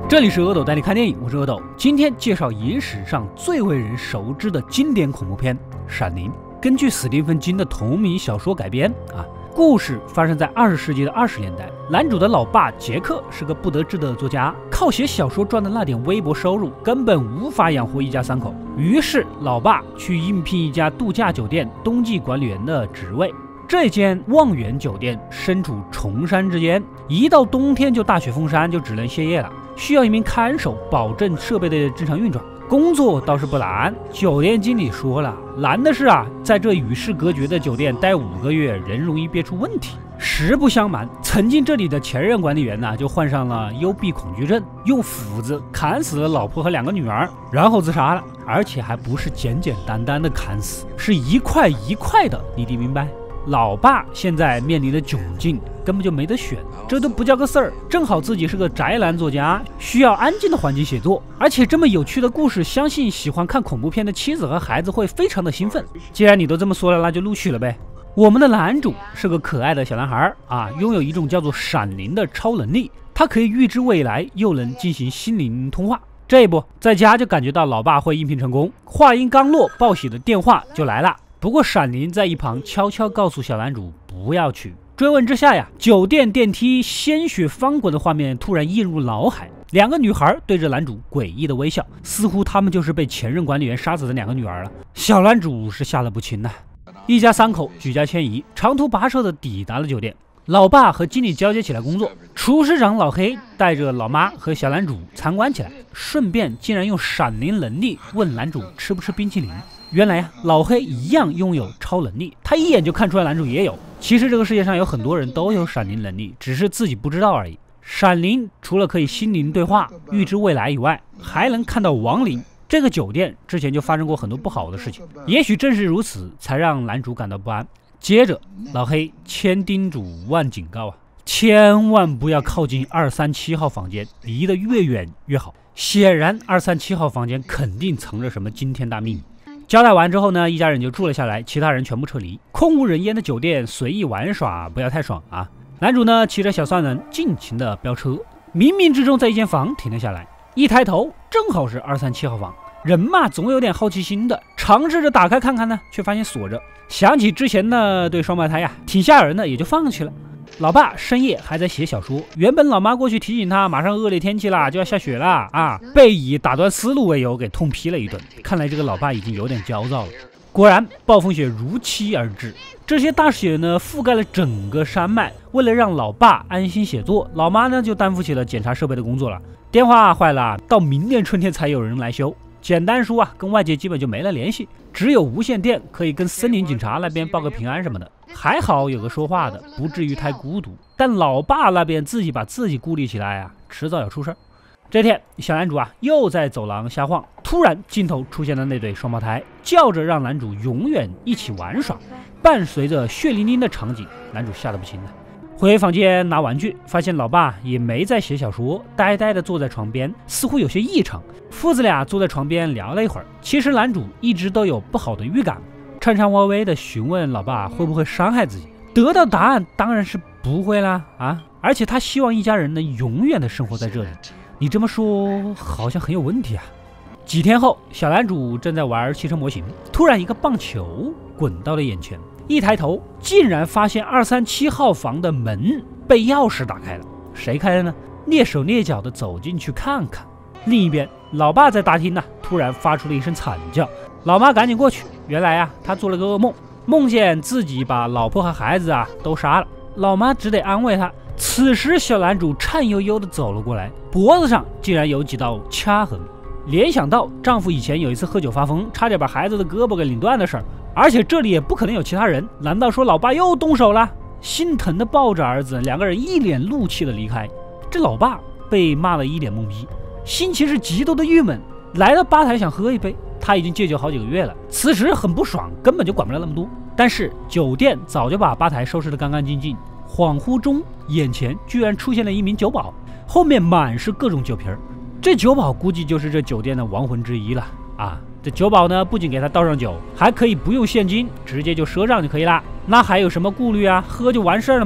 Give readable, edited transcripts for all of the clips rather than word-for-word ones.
这里是阿斗带你看电影，我是阿斗。今天介绍影史上最为人熟知的经典恐怖片《闪灵》，根据史蒂芬金的同名小说改编。故事发生在20世纪的20年代。男主的老爸杰克是个不得志的作家，靠写小说赚的那点微薄收入根本无法养活一家三口。于是老爸去应聘一家度假酒店冬季管理员的职位。这间望远酒店身处崇山之间，一到冬天就大雪封山，就只能歇业了，需要一名看守保证设备的正常运转。工作倒是不难，酒店经理说了，难的是在这与世隔绝的酒店待5个月，人容易憋出问题。实不相瞒，曾经这里的前任管理员就患上了幽闭恐惧症，用斧子砍死了老婆和2个女儿，然后自杀了，而且还不是简简单单的砍死，是一块一块的，你得明白。老爸现在面临的窘境根本就没得选，这都不叫个事儿。正好自己是个宅男作家，需要安静的环境写作，而且这么有趣的故事，相信喜欢看恐怖片的妻子和孩子会非常的兴奋。既然你都这么说了，那就录取了呗。我们的男主是个可爱的小男孩拥有一种叫做闪灵的超能力，他可以预知未来，又能进行心灵通话。这一步在家就感觉到老爸会应聘成功，话音刚落，报喜的电话就来了。不过闪灵在一旁悄悄告诉小男主不要去。追问之下酒店电梯鲜血翻滚的画面突然映入脑海，2个女孩对着男主诡异的微笑，似乎他们就是被前任管理员杀死的2个女儿了。小男主是吓得不轻一家3口举家迁移，长途跋涉的抵达了酒店。老爸和经理交接起来工作，厨师长老黑带着老妈和小男主参观起来，顺便竟然用闪灵能力问男主吃不吃冰淇淋。原来老黑一样拥有超能力，他一眼就看出来男主也有。其实这个世界上有很多人都有闪灵能力，只是自己不知道而已。闪灵除了可以心灵对话、预知未来以外，还能看到亡灵。这个酒店之前就发生过很多不好的事情，也许正是如此，才让男主感到不安。接着老黑千叮嘱万警告千万不要靠近237号房间，离得越远越好。显然237号房间肯定藏着什么惊天大秘密。交代完之后呢，一家人就住了下来，其他人全部撤离。空无人烟的酒店随意玩耍，不要太爽男主呢骑着小三轮尽情的飙车，冥冥之中在一间房停了下来，一抬头正好是237号房。人嘛总有点好奇心的，尝试着打开看看呢，却发现锁着。想起之前的对双胞胎挺吓人的，也就放弃了。老爸深夜还在写小说，原本老妈过去提醒他马上恶劣天气啦，就要下雪了被以打断思路为由给痛批了一顿。看来这个老爸已经有点焦躁了。果然暴风雪如期而至，这些大雪呢覆盖了整个山脉。为了让老爸安心写作，老妈呢就担负起了检查设备的工作了。电话坏了，到明年春天才有人来修。简单说跟外界基本就没了联系，只有无线电可以跟森林警察那边报个平安什么的。还好有个说话的，不至于太孤独。但老爸那边自己把自己孤立起来迟早要出事儿。这天小男主又在走廊瞎晃，突然镜头出现了那对双胞胎，叫着让男主永远一起玩耍。伴随着血淋淋的场景，男主吓得不轻回房间拿玩具，发现老爸也没在写小说，呆呆地坐在床边，似乎有些异常。父子俩坐在床边聊了一会儿。其实男主一直都有不好的预感，颤颤巍巍地询问老爸会不会伤害自己。得到答案当然是不会啦而且他希望一家人能永远的生活在这里。你这么说好像很有问题几天后，小男主正在玩汽车模型，突然一个棒球滚到了眼前，一抬头竟然发现237号房的门被钥匙打开了。谁开的呢？蹑手蹑脚的走进去看看。另一边老爸在大厅突然发出了一声惨叫，老妈赶紧过去。原来他做了个噩梦，梦见自己把老婆和孩子都杀了。老妈只得安慰他。此时小男主颤悠悠的走了过来，脖子上竟然有几道掐痕。联想到丈夫以前有一次喝酒发疯，差点把孩子的胳膊给拧断的事儿，而且这里也不可能有其他人，难道说老爸又动手了？心疼的抱着儿子，2个人一脸怒气的离开。这老爸被骂了一脸懵逼，心情是极度的郁闷，来到吧台想喝一杯。他已经戒酒好几个月了，此时很不爽，根本就管不了那么多。但是酒店早就把吧台收拾得干干净净，恍惚中眼前居然出现了一名酒保，后面满是各种酒瓶。这酒保估计就是这酒店的亡魂之一了这酒保呢不仅给他倒上酒，还可以不用现金，直接就赊账就可以了。那还有什么顾虑喝就完事儿了嘛。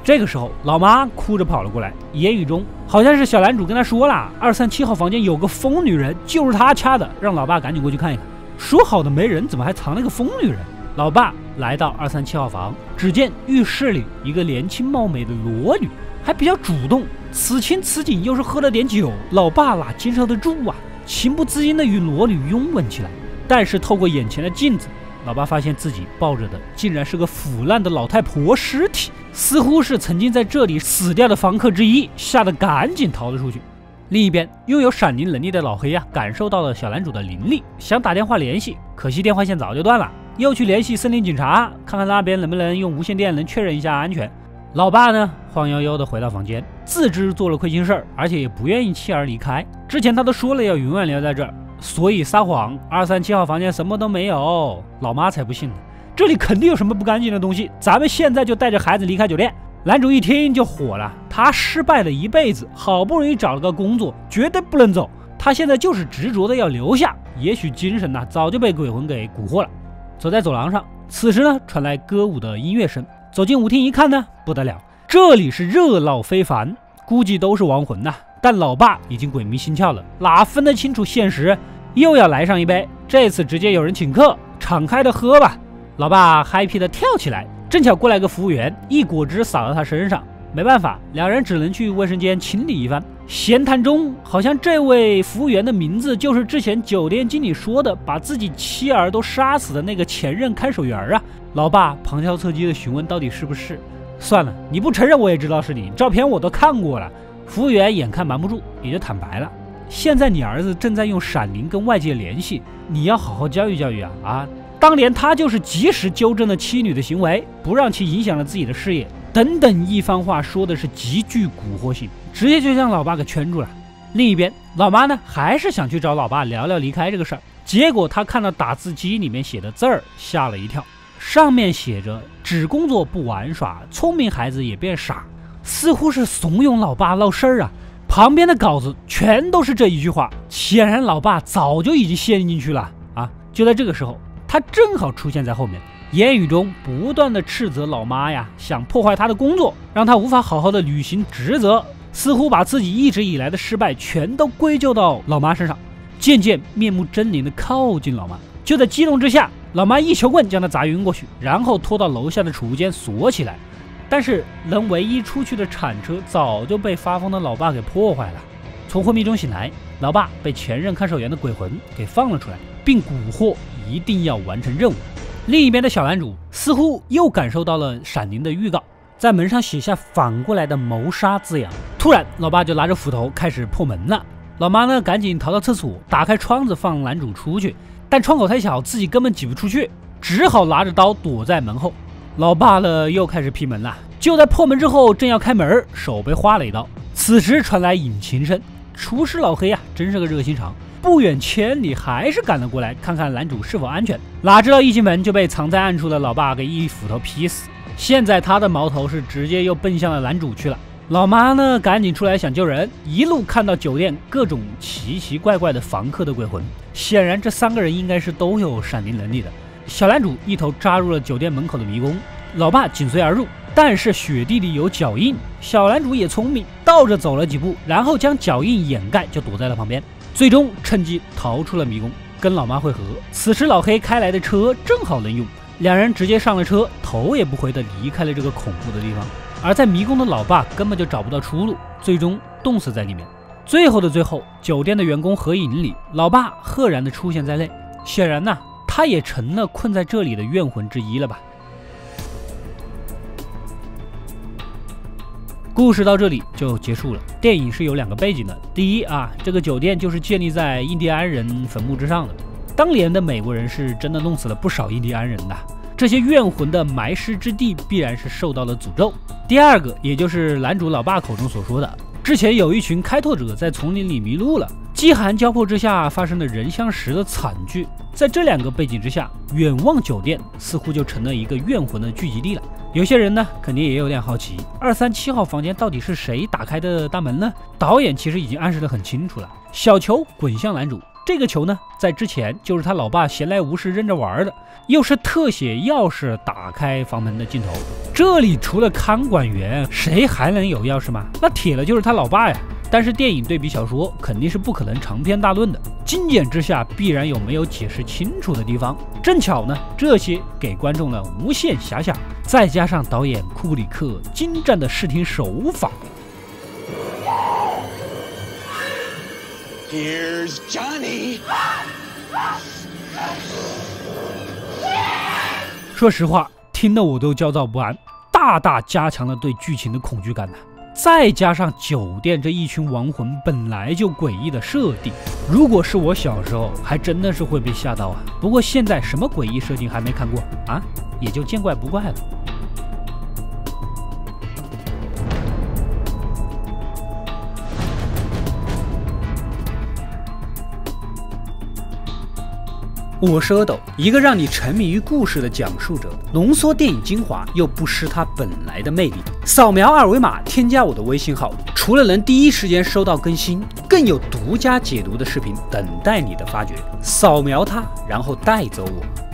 这个时候，老妈哭着跑了过来，言语中好像是小男主跟他说了，237号房间有个疯女人，就是他掐的，让老爸赶紧过去看一看。说好的没人，怎么还藏了个疯女人？老爸来到237号房，只见浴室里一个年轻貌美的裸女，还比较主动。此情此景，又是喝了点酒，老爸哪经受得住啊？情不自禁地与裸女拥吻起来。但是透过眼前的镜子，老爸发现自己抱着的竟然是个腐烂的老太婆尸体，似乎是曾经在这里死掉的房客之一，吓得赶紧逃了出去。另一边，拥有闪灵能力的老黑感受到了小男主的灵力，想打电话联系，可惜电话线早就断了，又去联系森林警察，看看那边能不能用无线电能确认一下安全。老爸呢，晃悠悠地回到房间，自知做了亏心事儿，而且也不愿意弃儿离开。之前他都说了要永远留在这儿，所以撒谎237号房间什么都没有。老妈才不信呢，这里肯定有什么不干净的东西，咱们现在就带着孩子离开酒店。男主一听就火了，他失败了一辈子，好不容易找了个工作，绝对不能走。他现在就是执着的要留下，也许精神早就被鬼魂给蛊惑了。走在走廊上，此时呢传来歌舞的音乐声，走进舞厅一看呢，不得了，这里是热闹非凡，估计都是亡魂呐。但老爸已经鬼迷心窍了，哪分得清楚现实，又要来上一杯，这次直接有人请客，敞开的喝吧。老爸嗨皮的跳起来，正巧过来个服务员，一果汁洒到他身上，没办法，两人只能去卫生间清理一番。闲谈中，好像这位服务员的名字就是之前酒店经理说的把自己妻儿都杀死的那个前任看守员啊。老爸旁敲侧击的询问到底是不是。算了，你不承认我也知道是你，照片我都看过了。服务员眼看瞒不住，也就坦白了。现在你儿子正在用闪灵跟外界联系，你要好好教育教育啊！当年他就是及时纠正了妻女的行为，不让其影响了自己的事业，等等一番话说的是极具蛊惑性，直接就将老爸给圈住了。另一边，老妈呢还是想去找老爸聊聊离开这个事儿，结果他看到打字机里面写的字儿，吓了一跳，上面写着只工作不玩耍，聪明孩子也变傻，似乎是怂恿老爸闹事儿啊。旁边的稿子全都是这一句话，显然老爸早就已经陷进去了啊！就在这个时候，他正好出现在后面，言语中不断的斥责老妈想破坏他的工作，让他无法好好的履行职责，似乎把自己一直以来的失败全都归咎到老妈身上，渐渐面目狰狞的靠近老妈。就在激动之下，老妈一球棍将他砸晕过去，然后拖到楼下的储物间锁起来。但是能唯一出去的铲车早就被发疯的老爸给破坏了。从昏迷中醒来，老爸被前任看守员的鬼魂给放了出来，并蛊惑一定要完成任务。另一边的小男主似乎又感受到了闪灵的预告，在门上写下反过来的谋杀字样。突然老爸就拿着斧头开始破门了，老妈呢赶紧逃到厕所，打开窗子放男主出去，但窗口太小，自己根本挤不出去，只好拿着刀躲在门后。老爸呢又开始劈门了，就在破门之后正要开门，手被划了一刀。此时传来引擎声，厨师老黑真是个热心肠，不远千里还是赶了过来，看看男主是否安全。哪知道一进门就被藏在暗处的老爸给一斧头劈死。现在他的矛头是直接又奔向了男主去了。老妈呢赶紧出来想救人，一路看到酒店各种奇奇怪怪的房客的鬼魂，显然这3个人应该是都有闪灵能力的。小男主一头扎入了酒店门口的迷宫，老爸紧随而入，但是雪地里有脚印，小男主也聪明，倒着走了几步，然后将脚印掩盖，就躲在了旁边，最终趁机逃出了迷宫，跟老妈会合。此时老黑开来的车正好能用，两人直接上了车，头也不回的离开了这个恐怖的地方。而在迷宫的老爸根本就找不到出路，最终冻死在里面。最后的最后，酒店的员工合影里，老爸赫然的出现在内，显然他也成了困在这里的怨魂之一了吧。故事到这里就结束了。电影是有2个背景的，第一这个酒店就是建立在印第安人坟墓之上的，当年的美国人是真的弄死了不少印第安人的，这些怨魂的埋尸之地必然是受到了诅咒。第二个，也就是男主老爸口中所说的，之前有一群开拓者在丛林里迷路了，饥寒交迫之下发生了人相食的惨剧。在这2个背景之下，远望酒店似乎就成了一个怨魂的聚集地了。有些人呢肯定也有点好奇，237号房间到底是谁打开的大门呢？导演其实已经暗示得很清楚了，小球滚向男主， 这个球呢，在之前就是他老爸闲来无事扔着玩的，又是特写钥匙打开房门的镜头。这里除了看管员，谁还能有钥匙吗？那铁了就是他老爸呀。但是电影对比小说肯定是不可能长篇大论的，精简之下必然有没有解释清楚的地方。正巧呢，这些给观众了无限遐想，再加上导演库布里克精湛的视听手法。 Here's Johnny。 说实话，听得我都焦躁不安，大大加强了对剧情的恐惧感呢。再加上酒店这一群亡魂本来就诡异的设定，如果是我小时候，还真的是会被吓到啊。不过现在什么诡异设定还没看过啊，也就见怪不怪了。我是阿斗，一个让你沉迷于故事的讲述者，浓缩电影精华又不失它本来的魅力。扫描二维码添加我的微信号，除了能第一时间收到更新，更有独家解读的视频等待你的发掘。扫描它，然后带走我。